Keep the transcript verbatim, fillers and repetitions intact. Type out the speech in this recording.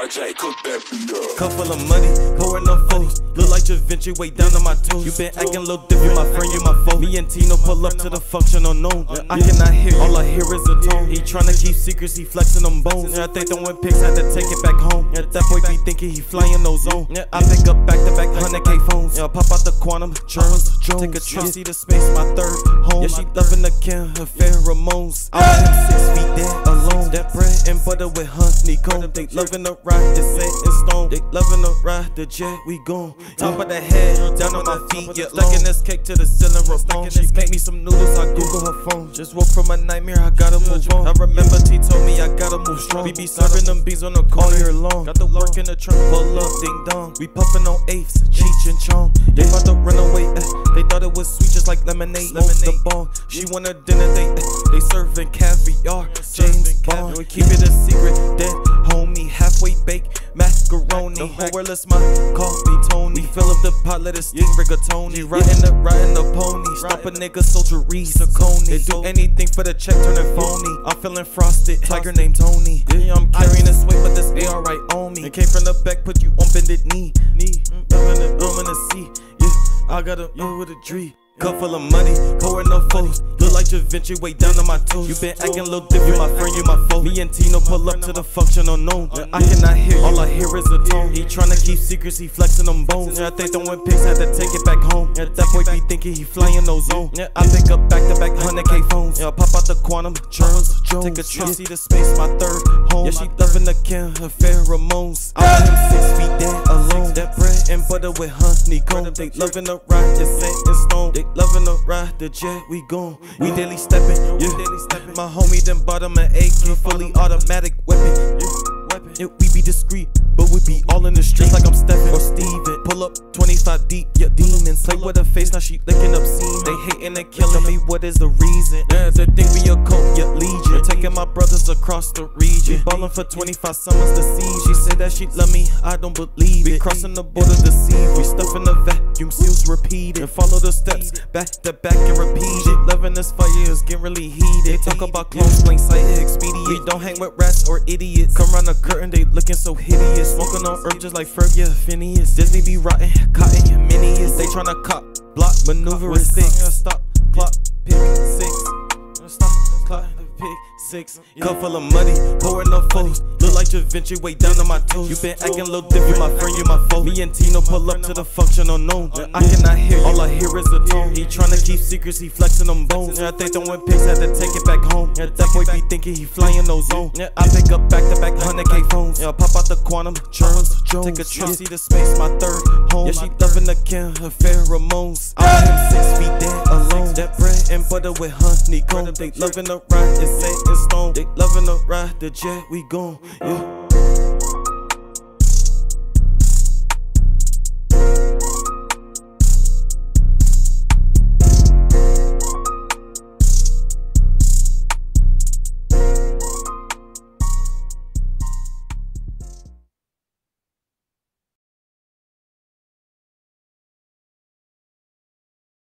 R J, cook that beat up. Cup full of money, pouring up foes. Look like Da Vinci, way down to my toes. You been acting a little different, my friend, you my foe. Me and Tino pull up to the function unknown. I cannot hear you, all I hear is a tone. He tryna keep secrets, he flexing them bones. Yeah, I think the win pics had to take it back home. Yeah, that boy be thinking he flying no zone. Yeah, I pick up back to back one hundred K phones. Yeah, pop out the quantum germs. Take a trip, see the space, my third home. Yeah, she loving the Kim, her pheromones. I want him six feet dead alone. That bread and butter with honeycomb. They loving the ride, it's set in stone. They loving the ride, the jet, we gone. Top of the head, down on my feet. Yeah, looking this cake to the ceiling, Ramon. She make me some noodles, I Google her phone. Just woke from a nightmare, I gotta move on. I remember T told me I gotta move strong. We be serving them beans on the corner year long. Got the work in the trunk, pull up, ding dong. We puffin' on eighths, Cheech and Chong. They about to run away, eh. They thought it was sweet just like lemonade. Smoke the bong, she want a dinner date, eh. They serving caviar, James Bond. We keep it a secret, dead homie, halfway baked macaroni. The whole world is my coffee, Tony. We fill up the pot, let it steam, rigatoni. Riding the, riding the pony. Stop a nigga, soldier Reese, Coney. They do anything for the check, turn it phony. I'm feeling frosted, tiger named Tony. Yeah, I'm carrying this weight, but this A R right on me. It came from the back, put you on bended knee. Knee, I'm in the, I'm in the sea. Yeah, I got a yo with a dream. Cup full of money, pouring no foes. Look like Da Vinci, way down to my toes. You been acting a little different, my friend, you my foe. Me and Tino pull up to the function unknown. I cannot hear you, all I hear is a tone. He tryna keep secrets, he flexing them bones. Yeah, I think the win pics had to take it back home. Yeah, that boy be thinking he flying no zone. Yeah, I pick up back to back one hundred K phones. Yeah, pop out the quantum germs. Take a trip, see the space, my third home. Yeah, she loving the Kim, her pheromones. I want him six feet dead alone. That bread and butter with honeycomb. They loving the ride, it's set in stone. They loving the ride, the jet, we gone. We daily steppin', yeah. My homie done bought him an A K, fully automatic weapon. Yeah, we be discreet, but we be all in the streets like I'm Stephen or Steven. Pull up twenty-five deep, yeah, demons. Play with her face, now she licking up semen. They hating and killing me, what is the reason? Yeah, they think we a cult, yeah, legion. Taking my brothers across the region. We ballin' for twenty-five summers to see. She said that she love me, I don't believe it. We crossing the border to see. We stuffing the vacuum seals, repeat it. And follow the steps, back to back and repeat it. Loving this fire is getting really heated. Talk about clones, plain sight, expedient. We don't hang with rats or idiots. Come round the curtain, they looking so hideous. Smoking on earth just like Ferg, yeah, Phineas. Disney be rotten, cotton, minions. They tryna cop, block, maneuver with six. Stop, clock, pick six. Stop, clock, pick six. Cup full of money, pouring no foes. Look like Da Vinci, way down to my toes. You been acting a little different, my friend, you my foe. Me and Tino pull up to the function unknown. I cannot hear you, all I hear is a tone. He tryna keep secrets, he flexing them bones. Yeah, I think the win pics had to take it back home. Yeah, that boy be thinking he flying no zone. Yeah, I pick up back to back one hundred K phones. Yeah, pop out the quantum germs. Take a trip, see the space, my third home. Yeah, she loving the Kim, her pheromones. I want him six feet dead alone. That bread and butter with honeycomb. They loving the ride, it's set in stone. They loving the ride, the jet, we gone. Yeah.